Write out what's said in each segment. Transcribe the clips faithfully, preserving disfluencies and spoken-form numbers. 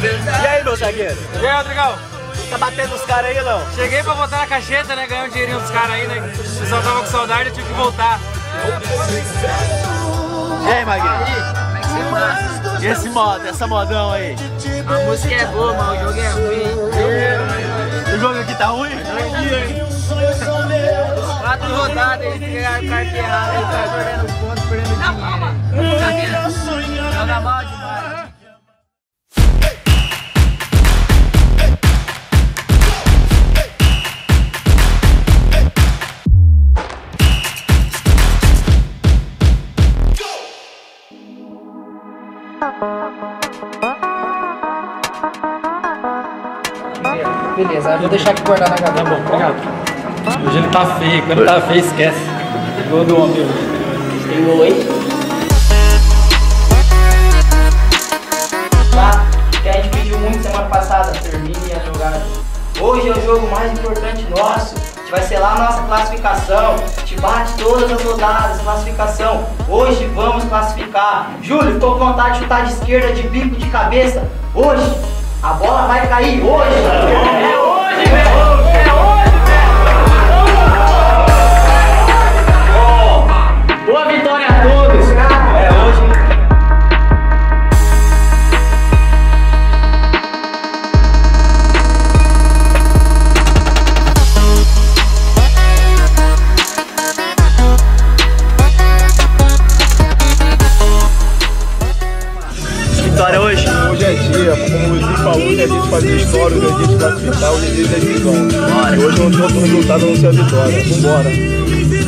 E aí, meu zagueiro? E aí, Rodrigão? Tá batendo os caras aí, não? Cheguei pra botar na cacheta, né? Ganhar um dinheirinho dos caras aí, né? O pessoal tava com saudade, eu tive que voltar. E aí, Magrinho? Como é que você tá? E esse modo, essa modão aí? A música é boa, mas o jogo é ruim. O jogo aqui tá ruim? Quatro rodadas, eles pegaram carta errada, eles estão perdendo pontos, perdendo dinheiro. Joga mal demais. Beleza, eu vou deixar aqui guardar na gaveta. Tá bom, obrigado. Hoje ele tá feio, quando tá feio esquece. Gol do homem hoje. Tem gol aí? Tá, que a gente pediu muito semana passada, termine a jogada. Hoje é o jogo mais importante nosso. A gente vai selar a nossa classificação. A gente bate todas as rodadas, classificação. Hoje vamos classificar. Júlio, ficou com vontade de chutar de esquerda, de bico, de cabeça? Hoje a bola vai cair, hoje! É hoje, velho! É hoje, velho! Boa vitória a todos! É hoje! Vitória hoje? Hoje é dia, como o Luizinho falou, que a gente fazia história, hoje é dia de classificar, hoje é dia de decisão. E hoje não tem outro resultado a não ser a vitória. Vambora.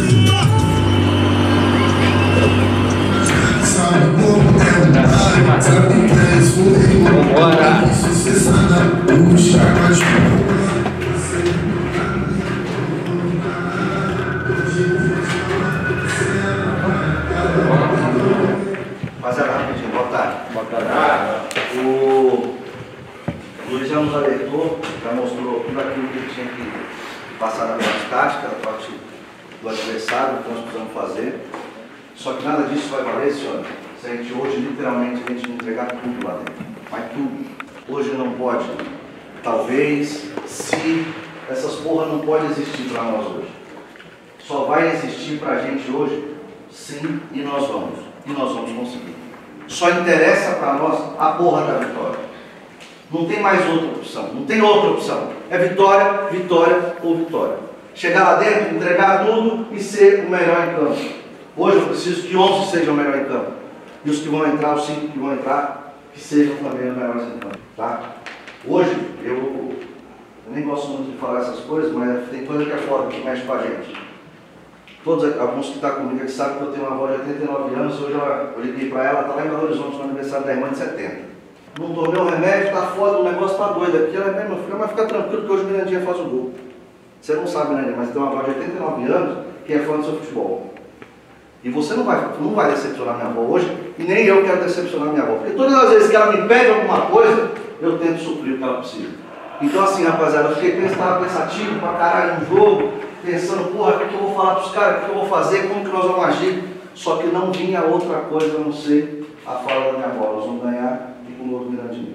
Rapaziada, rapidinho, boa tarde. Boa tarde. O Luiz já nos alertou, já mostrou tudo aquilo que ele tinha que passar na parte tática, na parte do adversário, o que nós precisamos fazer. Só que nada disso vai valer, senhor, se a gente hoje, literalmente, a gente entregar tudo lá dentro. Mas tudo. Hoje não pode. Talvez, se, essas porra não podem existir para nós hoje. Só vai existir para a gente hoje, sim, e nós vamos. E nós vamos conseguir. Só interessa para nós a porra da vitória. Não tem mais outra opção. Não tem outra opção. É vitória, vitória ou vitória. Chegar lá dentro, entregar tudo e ser o melhor em campo. Hoje eu preciso que onze sejam o melhor em campo. E os que vão entrar, os cinco que vão entrar, que sejam também os melhores em campo. Tá? Hoje, eu, eu nem gosto muito de falar essas coisas, mas tem coisa que é foda, que mexe com a gente. Todos, alguns que estão comigo aqui sabem que eu tenho uma avó de oitenta e nove anos, hoje eu, eu liguei para ela, ela está lá em Belo Horizonte no aniversário da irmã de setenta. Não tomei o remédio, tá foda, o negócio tá doido aqui. Ela é meu filho, mas fica tranquilo que hoje o Mirandinha faz o gol. Você não sabe, Mirandinha, mas tem uma avó de oitenta e nove anos que é fã do seu futebol. E você não vai, não vai decepcionar minha avó hoje, e nem eu quero decepcionar minha avó. Porque todas as vezes que ela me pede alguma coisa, eu tento suprir o que ela precisa. Então assim, rapaziada, eu fiquei pensando, pensativo pra caralho no jogo, pensando, porra, o que, que eu vou falar pros caras, o que, que eu vou fazer, como que nós vamos agir. Só que não vinha outra coisa a não ser a fala da minha avó. Nós vamos ganhar e com o novo Mirandinho.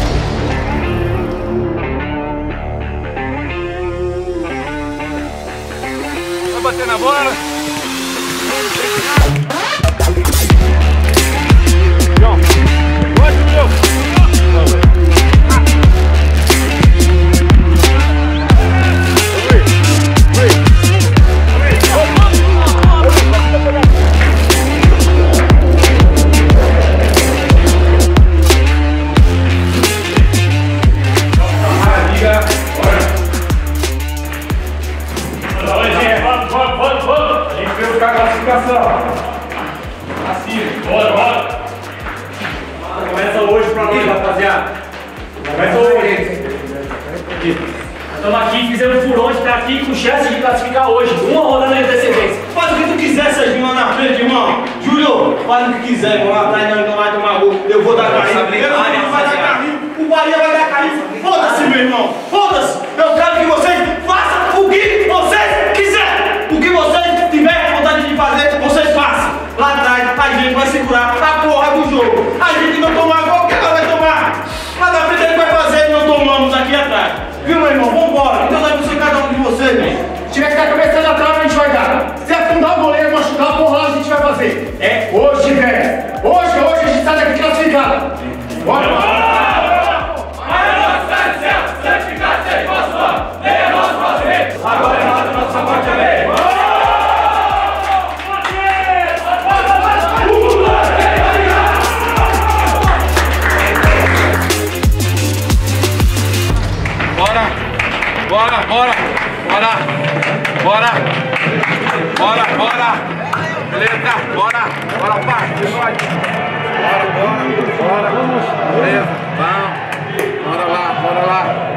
Vai bater na bola? João, pode, João. Assim, bora, bora! Começa hoje pra nós, rapaziada. Começa hoje. Nós estamos aqui, fizemos por onde, tá aqui com chance de classificar hoje. Uma rodada de antecedência. Faz o que tu quiser, Serginho, lá na frente, irmão. Júlio, faz o que quiser, irmão. Lá atrás não vai tomar gol. Eu vou dar carinho. Eu vai dar carinho. O Bahia vai dar carinho. Foda-se, meu irmão. Foda-se. Eu quero que vocês façam o que vocês quiserem. O que vocês tiverem vontade de fazer, vocês façam. Lá atrás, a gente vai segurar a porra do jogo. A gente não tomar gol, quem não vai tomar? Lá na frente ele vai Agora é a nossa morte, amém. Bora, bora, bora, bora, bora, bora, bora, beleza, bora, bora, pai, bora, bora, bora, beleza, vamos, bora lá, bora lá.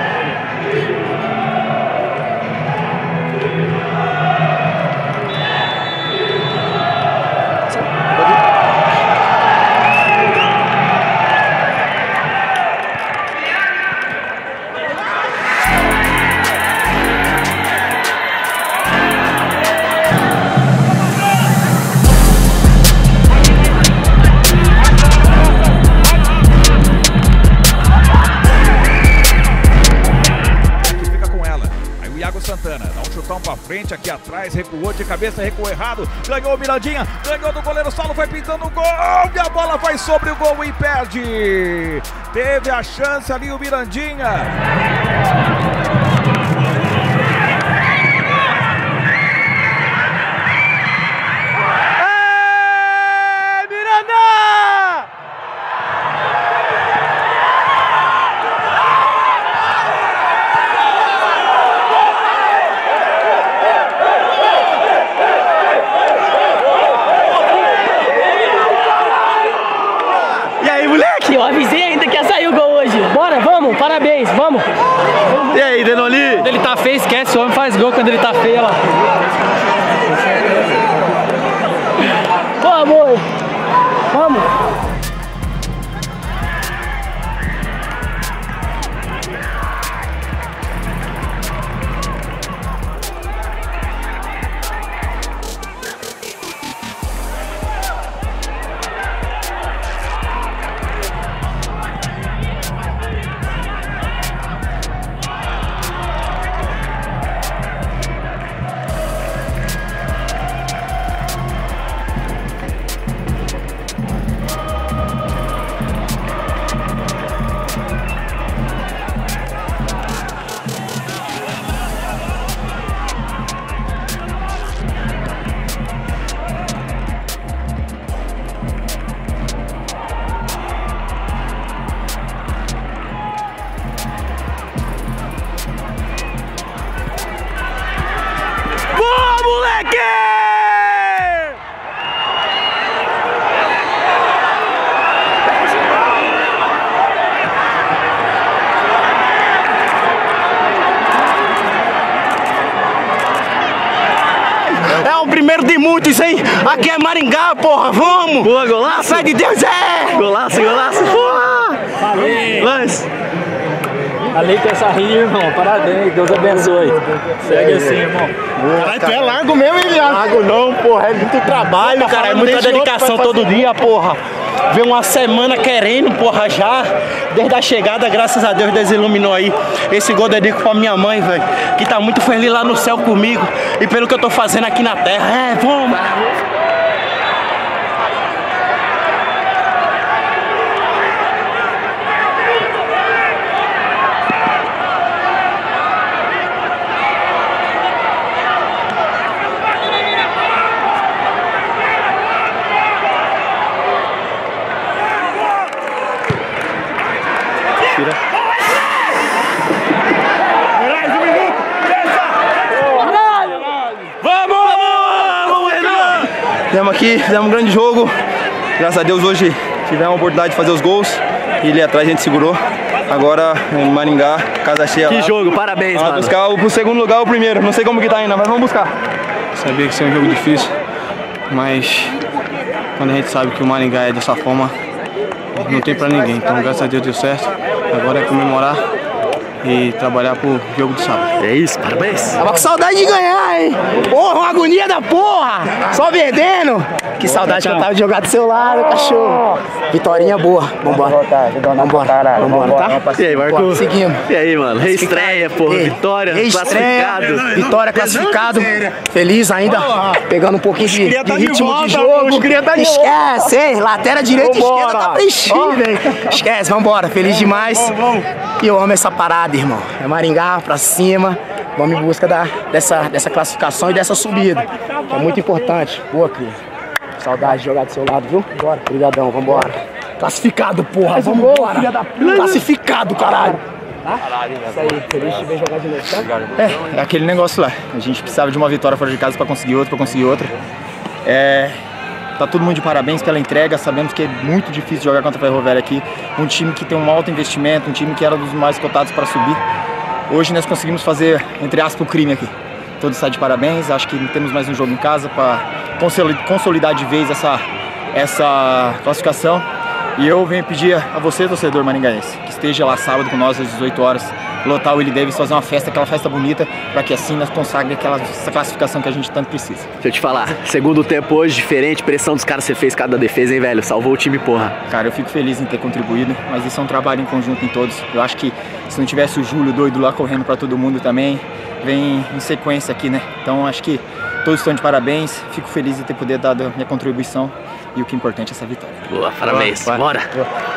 Santana, dá um chutão pra frente, aqui atrás, recuou de cabeça, recuou errado, ganhou o Mirandinha, ganhou do goleiro Saulo, vai pintando o gol, e a bola vai sobre o gol e perde. Teve a chance ali o Mirandinha. Eu avisei ainda que ia sair o gol hoje. Bora, vamos, parabéns, vamos. E aí, Denoli? Quando ele tá feio, esquece, o homem faz gol quando ele tá feio, olha lá. Ô, amor, vamos. É o primeiro de muitos, hein? Aqui é Maringá, porra, vamos! Boa, golaço! Fé de Deus, é! Golaço, golaço! Porra! Valeu! Lance! Falei que essa rir, irmão. Parabéns, Deus abençoe. Segue assim, irmão. Caralho, tu é largo mesmo, hein, viado? Largo não, porra, é muito trabalho, Cara, é muita dedicação todo dia, porra. Vem uma semana querendo, porra, já. Desde a chegada, graças a Deus, Deus iluminou aí. Esse gol dedico pra minha mãe, velho, que tá muito feliz lá no céu comigo. E pelo que eu tô fazendo aqui na terra. É, vamos! Fizemos aqui, fizemos um grande jogo. Graças a Deus hoje tivemos a oportunidade de fazer os gols. E ali atrás a gente segurou. Agora em Maringá, casa cheia. Que lá. jogo, parabéns, Vamos mano. buscar o, o segundo lugar, o primeiro. Não sei como que tá ainda, mas vamos buscar. Sabia que isso é um jogo difícil, mas quando a gente sabe que o Maringá é dessa forma, não tem pra ninguém. Então graças a Deus deu certo. Agora é comemorar e trabalhar pro jogo do sábado. É isso, parabéns. Tava com saudade de ganhar, hein? Porra, uma agonia da porra! Só perdendo! Que saudade que eu tava de jogar do seu lado, cachorro. Vitorinha boa. Vambora. Vambora. Vambora, tá? E aí, Marco? Seguimos. E aí, mano? Reestreia, pô. Vitória, classificado. Vitória, classificado. Feliz ainda. Pegando um pouquinho de, de ritmo de jogo. Esquece, hein? Lateral direita e esquerda tá preenchida, hein? Esquece, vambora. Feliz demais. E eu amo essa parada, irmão. É Maringá pra cima. Vamos em busca da, dessa, dessa classificação e dessa subida. Que é muito importante. Boa, Cris. Saudade de jogar do seu lado, viu? Bora. Obrigadão, vambora. Classificado, porra. Vambora. Classificado, caralho. Tá? Isso aí, feliz de ver jogar de novo, tá? É, é aquele negócio lá. A gente precisava de uma vitória fora de casa pra conseguir outra, pra conseguir outra. É... Tá todo mundo de parabéns pela entrega, sabemos que é muito difícil jogar contra a Ferroviária aqui. Um time que tem um alto investimento, um time que era dos mais cotados para subir. Hoje nós conseguimos fazer, entre aspas, o crime aqui. Todos estão de parabéns, acho que temos mais um jogo em casa para consolidar de vez essa, essa classificação. E eu venho pedir a você, torcedor maringaense, que esteja lá sábado com nós às dezoito horas, lotar o Willie Davis, fazer uma festa, aquela festa bonita, para que assim nós consagremos aquela essa classificação que a gente tanto precisa. Deixa eu te falar, segundo tempo hoje, diferente, pressão dos caras que você fez cada defesa, hein, velho? Salvou o time, porra. Cara, eu fico feliz em ter contribuído, mas isso é um trabalho em conjunto em todos. Eu acho que se não tivesse o Júlio doido lá correndo para todo mundo também, vem em sequência aqui, né? Então acho que todos estão de parabéns, fico feliz de ter poder dado a minha contribuição e o que é importante é essa vitória. Boa, parabéns, bora! bora.